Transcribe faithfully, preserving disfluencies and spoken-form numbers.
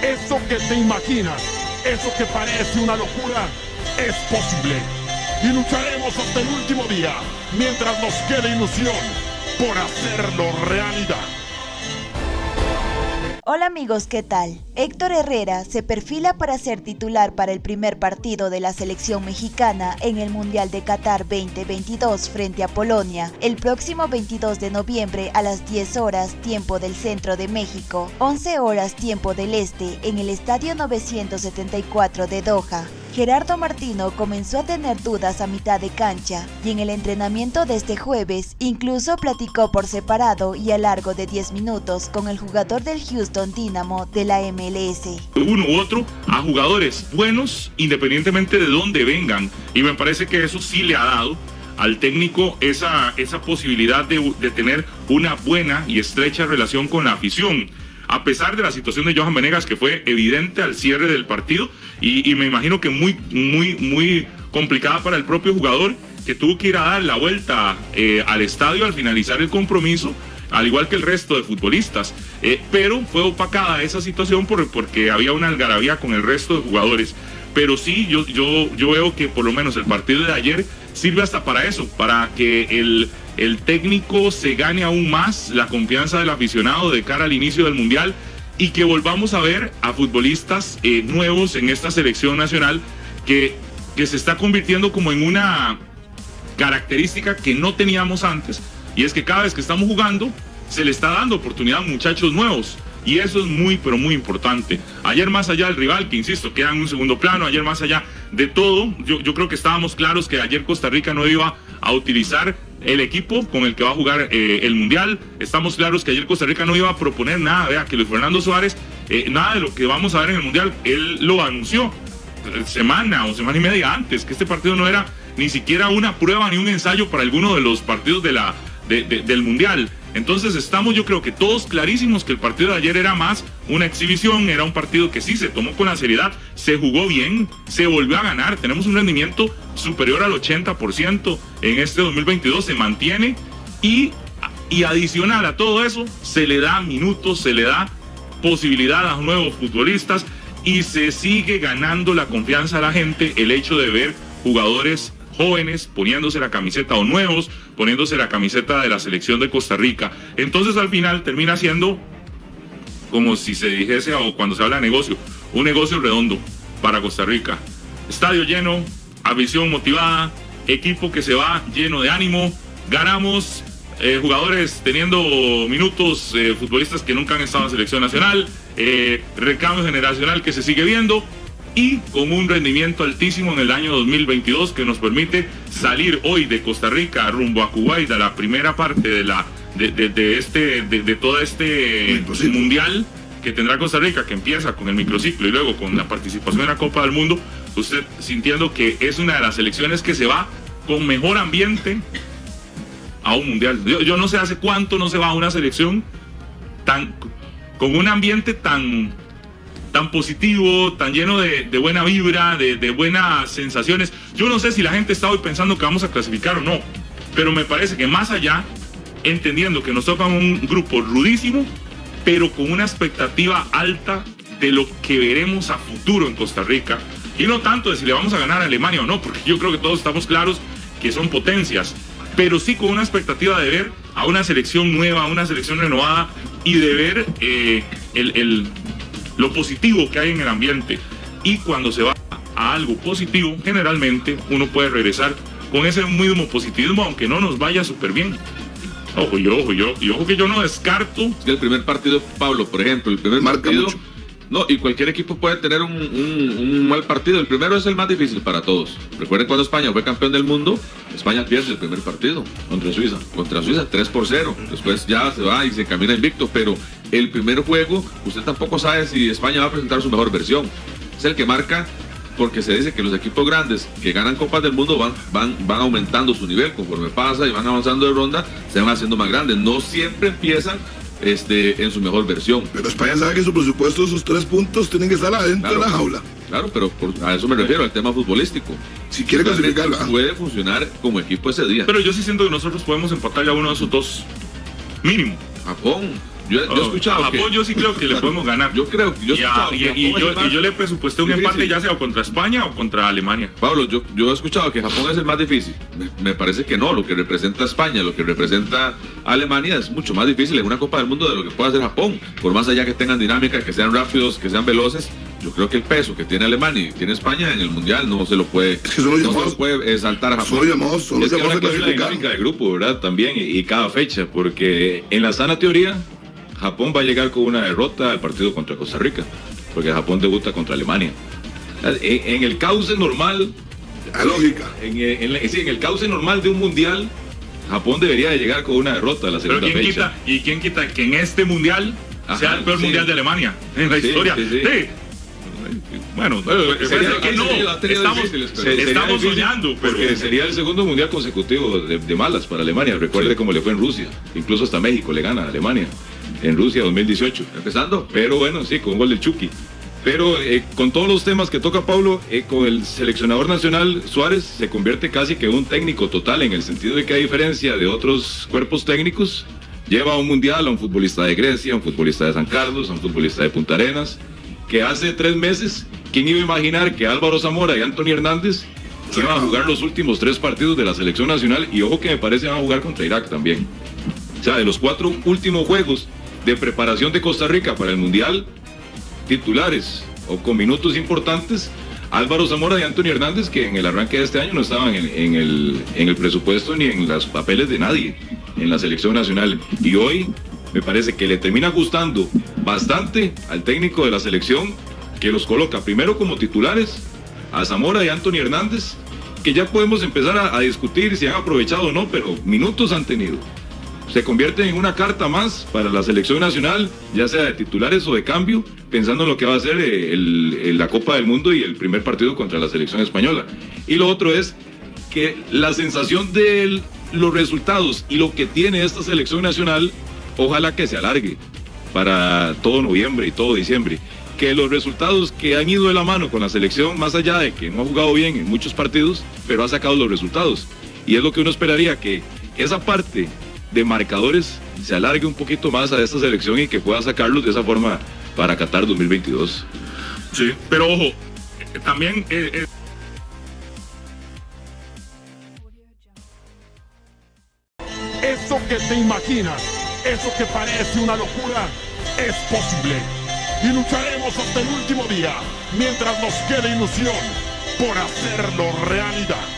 Eso que te imaginas, eso que parece una locura, es posible. Y lucharemos hasta el último día, mientras nos quede ilusión, por hacerlo realidad. Hola amigos, ¿qué tal? Héctor Herrera se perfila para ser titular para el primer partido de la selección mexicana en el Mundial de Qatar veinte veintidós frente a Polonia, el próximo veintidós de noviembre a las diez horas tiempo del centro de México, once horas tiempo del este en el Estadio novecientos setenta y cuatro de Doha. Gerardo Martino comenzó a tener dudas a mitad de cancha y en el entrenamiento de este jueves incluso platicó por separado y a largo de diez minutos con el jugador del Houston Dynamo de la M L S. Uno u otro a jugadores buenos independientemente de dónde vengan, y me parece que eso sí le ha dado al técnico esa, esa posibilidad de, de tener una buena y estrecha relación con la afición. A pesar de la situación de Johan Venegas, que fue evidente al cierre del partido, y, y me imagino que muy, muy, muy complicada para el propio jugador, que tuvo que ir a dar la vuelta eh, al estadio al finalizar el compromiso, al igual que el resto de futbolistas, eh, pero fue opacada esa situación por, porque había una algarabía con el resto de jugadores. Pero sí, yo, yo, yo veo que por lo menos el partido de ayer sirve hasta para eso, para que el... el técnico se gane aún más la confianza del aficionado de cara al inicio del Mundial, y que volvamos a ver a futbolistas eh, nuevos en esta selección nacional que, que se está convirtiendo como en una característica que no teníamos antes, y es que cada vez que estamos jugando se le está dando oportunidad a muchachos nuevos. Y eso es muy, pero muy importante. Ayer, más allá del rival, que insisto, queda en un segundo plano, ayer más allá de todo, yo, yo creo que estábamos claros que ayer Costa Rica no iba a utilizar el equipo con el que va a jugar eh, el Mundial. Estamos claros que ayer Costa Rica no iba a proponer nada. Vea que Luis Fernando Suárez, eh, nada de lo que vamos a ver en el Mundial, él lo anunció semana o semana y media antes, que este partido no era ni siquiera una prueba ni un ensayo para alguno de los partidos de la, de, de, del Mundial. Entonces estamos, yo creo que todos clarísimos que el partido de ayer era más una exhibición, era un partido que sí se tomó con la seriedad, se jugó bien, se volvió a ganar, tenemos un rendimiento superior al ochenta por ciento en este dos mil veintidós, se mantiene, y, y adicional a todo eso, se le da minutos, se le da posibilidad a nuevos futbolistas, y se sigue ganando la confianza a la gente el hecho de ver jugadores jóvenes poniéndose la camiseta, o nuevos poniéndose la camiseta de la selección de Costa Rica. Entonces al final termina siendo como si se dijese, o cuando se habla de negocio, un negocio redondo para Costa Rica. Estadio lleno, afición motivada, equipo que se va lleno de ánimo, ganamos, eh, jugadores teniendo minutos, eh, futbolistas que nunca han estado en selección nacional, eh, recambio generacional que se sigue viendo, y con un rendimiento altísimo en el año dos mil veintidós que nos permite salir hoy de Costa Rica rumbo a Kuwait, a la primera parte de la de, de, de este de, de todo este mundial que tendrá Costa Rica, que empieza con el microciclo y luego con la participación en la Copa del Mundo. Usted sintiendo que es una de las selecciones que se va con mejor ambiente a un mundial. Yo, yo no sé hace cuánto no se va a una selección tan con un ambiente tan tan positivo, tan lleno de, de buena vibra, de, de buenas sensaciones. Yo no sé si la gente está hoy pensando que vamos a clasificar o no, pero me parece que más allá, entendiendo que nos toca un grupo rudísimo, pero con una expectativa alta de lo que veremos a futuro en Costa Rica, y no tanto de si le vamos a ganar a Alemania o no, porque yo creo que todos estamos claros que son potencias, pero sí con una expectativa de ver a una selección nueva, a una selección renovada, y de ver eh, el... el lo positivo que hay en el ambiente. Y cuando se va a algo positivo, generalmente uno puede regresar con ese mismo positivismo, aunque no nos vaya súper bien. Ojo, yo, ojo, yo, y ojo que yo no descarto. Es que el primer partido, Pablo, por ejemplo, el primer Marca partido... mucho. No, y cualquier equipo puede tener un, un, un mal partido. El primero es el más difícil para todos. Recuerden cuando España fue campeón del mundo, España pierde el primer partido contra Suiza. Contra Suiza, tres por cero. Después ya se va y se camina invicto, pero el primer juego, usted tampoco sabe si España va a presentar su mejor versión. Es el que marca, porque se dice que los equipos grandes que ganan Copas del Mundo van, van, van aumentando su nivel conforme pasa y van avanzando de ronda, se van haciendo más grandes. No siempre empiezan Este, en su mejor versión. Pero España sabe que su presupuesto, esos tres puntos, tienen que estar adentro claro, de la jaula. Claro, pero por, a eso me refiero, al tema futbolístico. Si quiere clasificarla, puede funcionar como equipo ese día. Pero yo sí siento que nosotros podemos empatar ya uno de esos dos, mínimo. Japón, Yo, yo he escuchado a Japón que, yo sí creo que le podemos ganar. Yo creo yo he y, a, escuchado y, que y, Japón yo, es el más y yo le presupuesté un difícil. empate ya sea contra España o contra Alemania. Pablo, yo, yo he escuchado que Japón es el más difícil. Me, me parece que no. Lo que representa España, lo que representa Alemania es mucho más difícil en una Copa del Mundo de lo que puede hacer Japón. Por más allá que tengan dinámica, que sean rápidos, que sean veloces, yo creo que el peso que tiene Alemania y tiene España en el Mundial no se lo puede, Es que son los no se llamados- lo puede eh, saltar a Japón. Son los llamados, son los Es que llamados habrá a que ver la clasificar. dinámica de grupo, ¿verdad? También, y, y cada fecha, porque en la sana teoría, Japón va a llegar con una derrota al partido contra Costa Rica, porque Japón debuta contra Alemania. En, en el cauce normal, La lógica. en, en la- sí, en el cauce normal de un mundial, Japón debería de llegar con una derrota a la Pero segunda ¿quién fecha. quita, ¿y quién quita que en este mundial Ajá, sea el peor sí. mundial de Alemania en la Sí, historia? sí, sí. Sí. Bueno, Bueno, pues, sería- es que no, ha tenido estamos, difíciles, pero- Se- sería estamos difícil, soñando, pero porque sería el segundo mundial consecutivo de, de malas para Alemania. Recuerde Sí. cómo le fue en Rusia. Incluso hasta México le gana a Alemania en Rusia dos mil dieciocho. Empezando. Pero bueno, sí, con un gol del Chucky. Pero eh, con todos los temas que toca Pablo, eh, con el seleccionador nacional Suárez se convierte casi que un técnico total, en el sentido de que a diferencia de otros cuerpos técnicos, lleva a un mundial a un futbolista de Grecia, a un futbolista de San Carlos, a un futbolista de Punta Arenas, que hace tres meses, ¿quién iba a imaginar que Álvaro Zamora y Anthony Hernández iban a jugar los últimos tres partidos de la selección nacional? Y ojo que me parece van a jugar contra Irak también. O sea, de los cuatro últimos juegos de preparación de Costa Rica para el mundial, titulares o con minutos importantes, Álvaro Zamora y Anthony Hernández, que en el arranque de este año no estaban en, en el, en el presupuesto ni en los papeles de nadie en la selección nacional. Y hoy me parece que le termina gustando bastante al técnico de la selección, que los coloca primero como titulares a Zamora y Anthony Hernández, que ya podemos empezar a, a discutir si han aprovechado o no, pero minutos han tenido. Se convierte en una carta más para la selección nacional, ya sea de titulares o de cambio, pensando en lo que va a ser eh, el- el- la Copa del Mundo y el primer partido contra la selección española. Y lo otro es que la sensación de el- los resultados y lo que tiene esta selección nacional, ojalá que se alargue para todo noviembre y todo diciembre. Que los resultados que han ido de la mano con la selección, más allá de que no ha jugado bien en muchos partidos, pero ha sacado los resultados. Y es lo que uno esperaría, que esa parte de marcadores se alargue un poquito más a esta selección y que pueda sacarlos de esa forma para Qatar dos mil veintidós. sí. Pero ojo, eh, también eh, eh, Eso que te imaginas, eso que parece una locura, es posible. Y lucharemos hasta el último día, mientras nos quede ilusión por hacerlo realidad.